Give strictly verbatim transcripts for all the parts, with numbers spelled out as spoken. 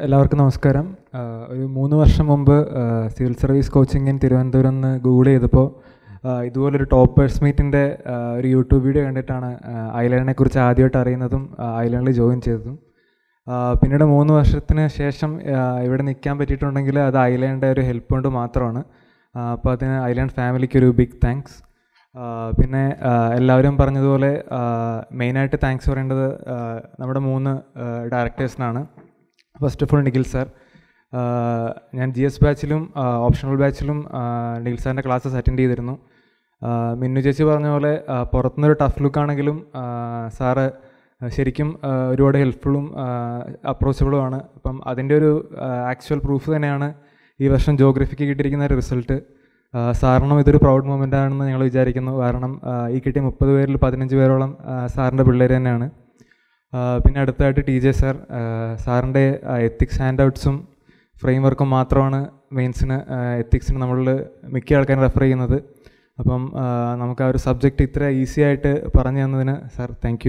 എല്ലാവർക്കും നമസ്കാരം. ഒരു മൂന്ന് വർഷം മുമ്പ് civil service coaching in Thiruvananthapuram എന്ന് ഗൂഗിൾ ചെയ്തപ്പോൾ ഇതുപോലൊരു ടോപ്പേഴ്സ് മീറ്റിൻ്റെ ഒരു യൂട്യൂബ് വീഡിയോ കണ്ടിട്ടാണ് ഐലേണിനെ കുറിച്ച് ആദ്യമായിട്ട് അറിയുന്നതും ഐലേണിൽ ജോയിൻ ചെയ്തതും. പിന്നീട് മൂന്ന് വർഷത്തിന് ശേഷം ഇവിടെ നിൽക്കാൻ പറ്റിയിട്ടുണ്ടെങ്കിൽ അത് ഐലേണിൻ്റെ ഒരു ഹെൽപ്പ് കൊണ്ട് മാത്രമാണ്. അപ്പോൾ അതിന് ഐലേൺ ഫാമിലിക്ക് ഒരു ബിഗ് താങ്ക്സ്. പിന്നെ എല്ലാവരും പറഞ്ഞതുപോലെ മെയിനായിട്ട് താങ്ക്സ് പറയേണ്ടത് നമ്മുടെ മൂന്ന് ഡയറക്ടേഴ്സിനാണ്. First of all Nikhil sir. ഞാൻ ജി എസ് ബാച്ചിലും ഓപ്ഷണൽ ബാച്ചിലും നിഖിൽ സാറിൻ്റെ ക്ലാസ്സസ് അറ്റൻഡ് ചെയ്തിരുന്നു. മിന്നു ചേച്ചി പറഞ്ഞ പോലെ പുറത്തുനിന്നൊരു ടഫ് ലുക്കാണെങ്കിലും സാറ് ശരിക്കും ഒരുപാട് ഹെൽപ്ഫുള്ളും അപ്രോച്ചബിളുമാണ്. അപ്പം അതിൻ്റെ ഒരു ആക്ച്വൽ പ്രൂഫ് തന്നെയാണ് ഈ വർഷം ജോഗ്രഫിക്ക് കിട്ടിയിരിക്കുന്ന ഒരു റിസൾട്ട്. സാറിനും ഇതൊരു പ്രൗഡ് മൊമെൻ്റ് ആണെന്ന് ഞങ്ങൾ വിചാരിക്കുന്നു. കാരണം ഈ കിട്ടിയ മുപ്പത് പേരിൽ പതിനഞ്ച് പേരോളം സാറിൻ്റെ പിള്ളേർ തന്നെയാണ്. പിന്നെ അടുത്തായിട്ട് ടി ജെ സാർ. സാറിൻ്റെ എത്തിക്സ് ഹാൻഡ് ഔട്ട്സും ഫ്രെയിം വർക്കും മാത്രമാണ് മെയിൻസിന് എത്തിക്സിന് നമ്മളിൽ മിക്ക ആൾക്കാരും റെഫർ ചെയ്യുന്നത്. അപ്പം നമുക്ക് ആ ഒരു സബ്ജക്റ്റ് ഇത്ര ഈസി ആയിട്ട് പറഞ്ഞു തന്നതിന് സാർ താങ്ക് യു.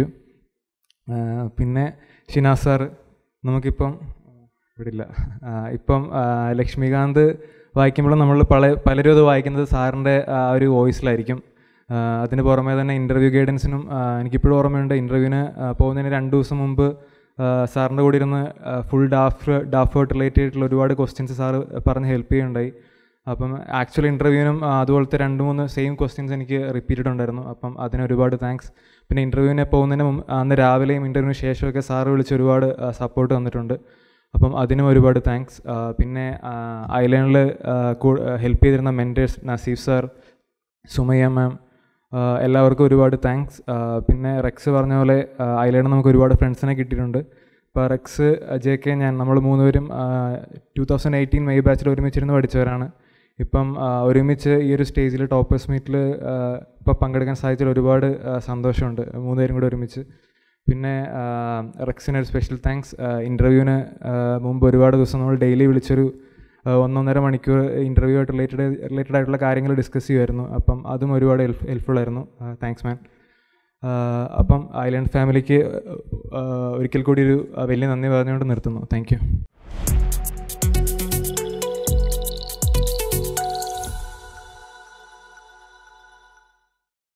പിന്നെ ഷിനാസ് സാർ. നമുക്കിപ്പം ഇവിടെ ഇല്ല. ഇപ്പം ലക്ഷ്മികാന്ത് വായിക്കുമ്പോൾ നമ്മൾ പല പലരും അത് വായിക്കുന്നത് സാറിൻ്റെ ആ ഒരു വോയിസിലായിരിക്കും. അതിന് പുറമേ തന്നെ ഇൻ്റർവ്യൂ ഗൈഡൻസിനും എനിക്കിപ്പോഴും ഓർമ്മയുണ്ട്. ഇൻ്റർവ്യൂവിന് പോകുന്നതിന് രണ്ട് ദിവസം മുമ്പ് സാറിൻ്റെ കൂടെ ഇരുന്ന് ഫുൾ ഡാഫ് ഡാഫേർട്ട് റിലേറ്റഡ് ആയിട്ടുള്ള ഒരുപാട് ക്വസ്റ്റ്യൻസ് സാറ് പറഞ്ഞ് ഹെൽപ്പ് ചെയ്യുന്നുണ്ടായി. അപ്പം ആക്ച്വൽ ഇൻ്റർവ്യൂവിനും അതുപോലത്തെ രണ്ട് മൂന്ന് സെയിം ക്വസ്റ്റ്യൻസ് എനിക്ക് റിപ്പീറ്റഡ് ഉണ്ടായിരുന്നു. അപ്പം അതിന് ഒരുപാട് താങ്ക്സ്. പിന്നെ ഇൻ്റർവ്യൂവിനെ പോകുന്നതിന് മുമ്പ് അന്ന് രാവിലെയും ഇൻ്റർവ്യൂവിന് ശേഷമൊക്കെ സാറ് വിളിച്ച് ഒരുപാട് സപ്പോർട്ട് തന്നിട്ടുണ്ട്. അപ്പം അതിനും ഒരുപാട് താങ്ക്സ്. പിന്നെ ഐലേണിൽ ഹെൽപ്പ് ചെയ്തിരുന്ന mentors Naseef sir, Sumayya ma'am, എല്ലാവർക്കും ഒരുപാട് താങ്ക്സ്. പിന്നെ റെക്സ് പറഞ്ഞ പോലെ ഐലേണിൽ നമുക്ക് ഒരുപാട് ഫ്രണ്ട്സിനെ കിട്ടിയിട്ടുണ്ട്. ഇപ്പോൾ റെക്സ്, ജെ കെ, ഞാൻ നമ്മൾ മൂന്നുപേരും ടു തൗസൻഡ് എയ്റ്റീൻ മെയ് ബാച്ചിൽ ഒരുമിച്ചിരുന്ന് പഠിച്ചവരാണ്. ഇപ്പം ഒരുമിച്ച് ഈ ഒരു സ്റ്റേജിൽ ടോപ്പേഴ്സ് മീറ്റിൽ ഇപ്പോൾ പങ്കെടുക്കാൻ സാധിച്ചതിൽ ഒരുപാട് സന്തോഷമുണ്ട് മൂന്നുപേരും കൂടെ ഒരുമിച്ച്. പിന്നെ റെക്സിന് ഒരു സ്പെഷ്യൽ താങ്ക്സ്. ഇൻ്റർവ്യൂവിന് മുമ്പ് ഒരുപാട് ദിവസം നമ്മൾ ഡെയിലി വിളിച്ചൊരു ഒന്നൊന്നര മണിക്കൂർ ഇൻ്റർവ്യൂ ആയിട്ട് റിലേറ്റഡ് റിലേറ്റഡ് ആയിട്ടുള്ള കാര്യങ്ങൾ ഡിസ്കസ് ചെയ്യുമായിരുന്നു. അപ്പം അതും ഒരുപാട് ഹെൽപ്പ് ഹെൽപ്ഫുൾ ആയിരുന്നു. Thanks man. അപ്പം ഐലൻഡ് ഫാമിലിക്ക് ഒരിക്കൽ കൂടി ഒരു വലിയ നന്ദി പറഞ്ഞുകൊണ്ട് നിർത്തുന്നു. Thank U.